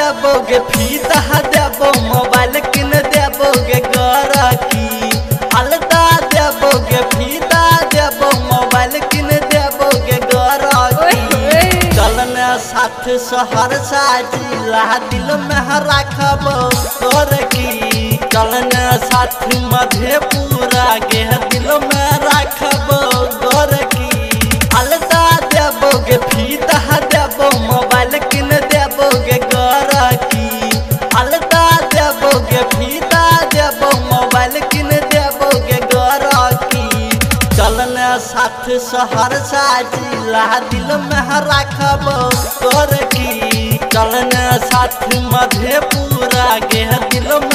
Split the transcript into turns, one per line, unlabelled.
देबोगे फीता देबो मोबाइल किन देबोगे गरकी अलता देबोगे फीता देबो मोबाइल किन देबोगे गरकी चलने साथ शहर साजिला दिल में रखबो गरकी चलने साथ मधेपुरा के दिल में रखबो गरकी अलता देबोगे फीता देबो मोबाइल किन देबोगे गरकी अलता देबोगे फीता देबो मोबाइल किन देबोगे गरकी चलने साथ शहर साजिला दिल में रखबो गरकी चलने साथ मधेपुरा के दिल